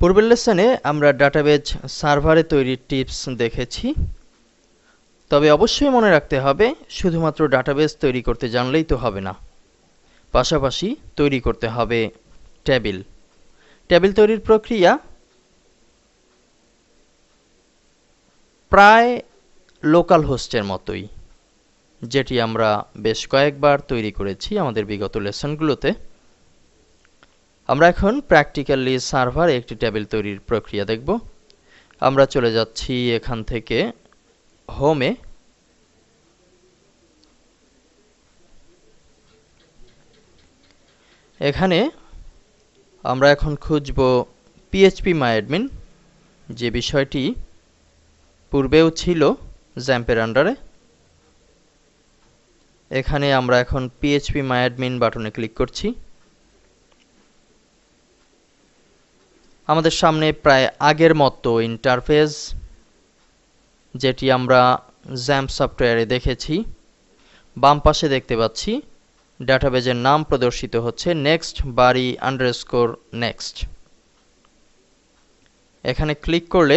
পূর্বের লেসনে আমরা ডাটাবেজ সার্ভারে তৈরির টিপস দেখেছি। তবে অবশ্যই মনে রাখতে হবে শুধুমাত্র ডাটাবেজ তৈরি করতে জানলেই তো হবে না, পাশাপাশি তৈরি করতে হবে টেবিল। টেবিল তৈরির প্রক্রিয়া প্রায় লোকাল হোস্টের মতোই, যেটি আমরা বেশ কয়েকবার তৈরি করেছি আমাদের বিগত লেসনগুলোতে। আমরা এখন প্র্যাকটিক্যালি সার্ভারে একটি টেবিল তৈরির প্রক্রিয়া দেখব। আমরা চলে যাচ্ছি এখান থেকে হোমে। এখানে আমরা এখন খুঁজব phpMyAdmin, যে বিষয়টি পূর্বেও ছিল জ্যাম্পের আন্ডারে। এখানে আমরা এখন phpMyAdmin বাটনে ক্লিক করছি। আমাদের সামনে প্রায় আগের মতো ইন্টারফেস, যেটি আমরা জ্যাম্প সফটওয়্যারে দেখেছি। বাম পাশে দেখতে পাচ্ছি ডাটাবেজের নাম প্রদর্শিত হচ্ছে নেক্সট বাড়ি আন্ডারস্কোর নেক্সট। এখানে ক্লিক করলে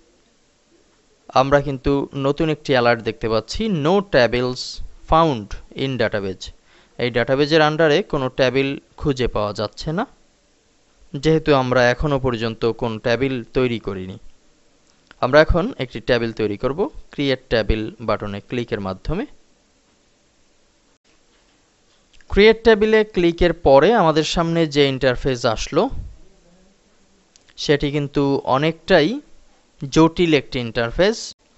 আমরা কিন্তু নতুন একটি অ্যালার্ট দেখতে পাচ্ছি, no tables found in database. এই ডাটাবেজের আন্ডারে কোনো টেবিল খুঁজে পাওয়া যাচ্ছে না, যেহেতু আমরা এখনো পর্যন্ত কোন টেবিল তৈরি করিনি। আমরা এখন একটি টেবিল তৈরি করব ক্রিয়েট টেবিল বাটনে ক্লিকের মাধ্যমে। ক্রিয়েট টেবিলে ক্লিকের পরে আমাদের সামনে যে ইন্টারফেস আসলো সেটি কিন্তু অনেকটাই জটিল একটি ইন্টারফেস।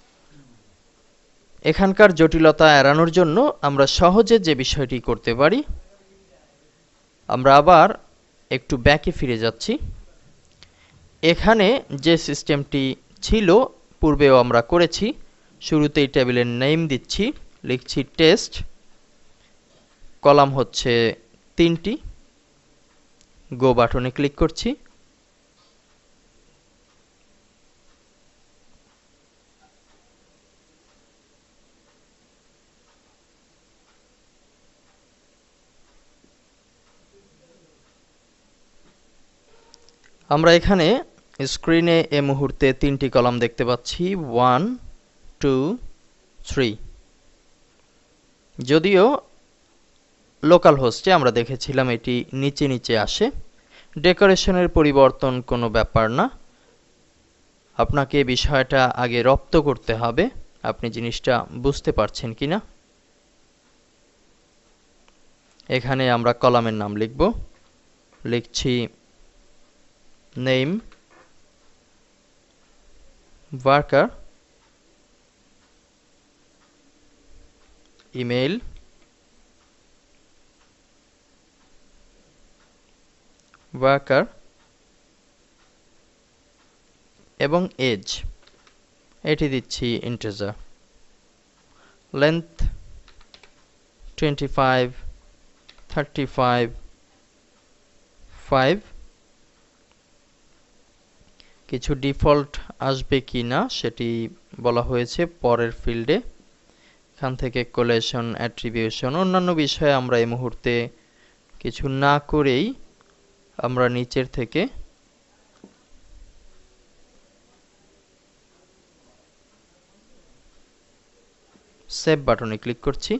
এখানকার জটিলতা এড়ানোর জন্য আমরা সহজে যে বিষয়টি করতে পারি, আমরা আবার একটু ব্যাকে ফিরে যাচ্ছি। এখানে যে সিস্টেমটি ছিল পূর্বেও আমরা করেছি, শুরুতেই টেবিলের নেম দিচ্ছি, লিখছি টেস্ট, কলাম হচ্ছে 3টি, গো বাটনে ক্লিক করছি। আমরা এখানে স্ক্রিনে এই মুহূর্তে 3টি কলাম দেখতে পাচ্ছি, 1 2 3। যদিও লোকাল হোস্টে আমরা দেখেছিলাম এটি নিচে নিচে আসে। ডেকোরেশনের পরিবর্তন কোনো ব্যাপার না, আপনাকে বিষয়টা আগে রপ্ত করতে হবে আপনি জিনিসটা বুঝতে পারছেন কিনা। এখানে আমরা কলামের নাম লিখব, লিখছি নেম ওয়ার্কার, ইমেল, ওয়ার্কার এবং এজ, এটি দিচ্ছি ইন্টিজার, লেন্থ 25 35 5। কিছু ডিফল্ট আসবে কি না সেটি বলা হয়েছে পরের ফিল্ডে। এখান থেকে কোলেশন, অ্যাট্রিবিউশন, অন্যান্য বিষয়ে আমরা এই মুহূর্তে কিছু না করেই আমরা নিচের থেকে সেভ বাটনে ক্লিক করছি।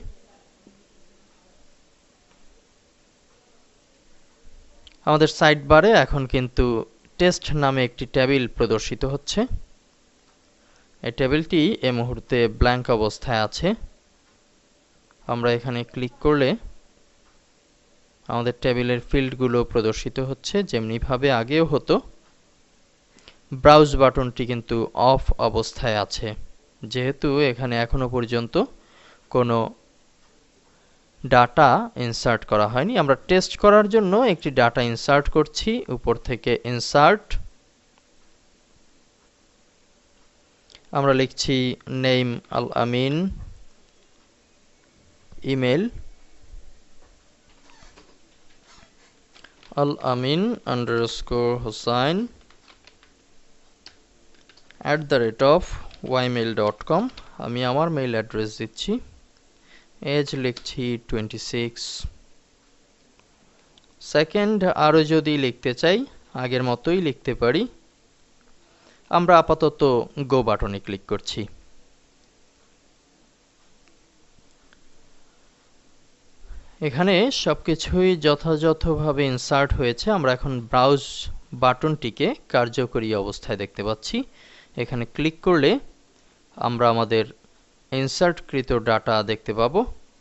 আমাদের সাইড বারে এখন কিন্তু টেস্ট নামে একটি টেবিল প্রদর্শিত হচ্ছে। এই টেবিলটি এই মুহূর্তে ব্ল্যাঙ্ক অবস্থায় আছে। আমরা এখানে ক্লিক করলে আমাদের টেবিলের ফিল্ডগুলো প্রদর্শিত হচ্ছে যেমনিভাবে আগেও হতো। ব্রাউজ বাটনটি কিন্তু অফ অবস্থায় আছে, যেহেতু এখানে এখনো পর্যন্ত কোনো ডাটা ইনসার্ট করা হয়নি। আমরা টেস্ট করার জন্য একটি ডাটা ইনসার্ট করছি, উপর থেকে ইনসার্ট, আমরা লিখছি name Al Amin, email Al Amin _Hossain @ymail.com। আমি আমার মেইল অ্যাড্রেস দিচ্ছি। এজ লিখছি 26। সেকেন্ড আরও যদি লিখতে চাই আগের মতোই লিখতে পারি, আমরা আপাতত গো বাটনে ক্লিক করছি। এখানে সবকিছুই যথাযথভাবে ইনসার্ট হয়েছে। আমরা এখন ব্রাউজ বাটনটিকে কার্যকরী অবস্থায় দেখতে পাচ্ছি। এখানে ক্লিক করলে আমরা আমাদের ইনসার্টকৃত ডাটা দেখতে পাবো।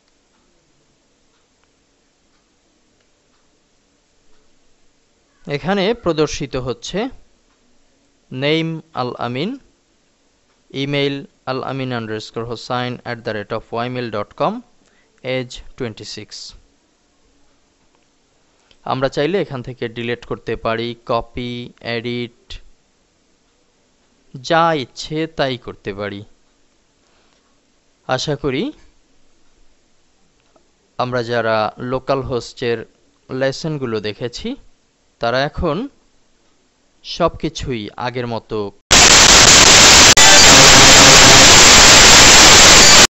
এখানে প্রদর্শিত হচ্ছে name Al Amin, email alamin_hossain@ymail.com, age 26। আমরা চাইলে এখান থেকে ডিলিট করতে পারি, কপি, এডিট, যা ইচ্ছে তাই করতে পারি। আশা করি আমরা যারা লোকাল হোস্টের লেসনগুলো দেখেছি তারা এখন সবকিছুই আগের মতো